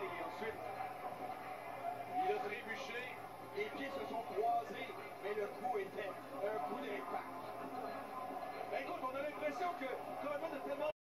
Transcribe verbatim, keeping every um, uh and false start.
et ensuite, il a trébuché. Les pieds se sont croisés, mais le coup était un coup d'impact. Ben écoute, on a l'impression que Coleman a tellement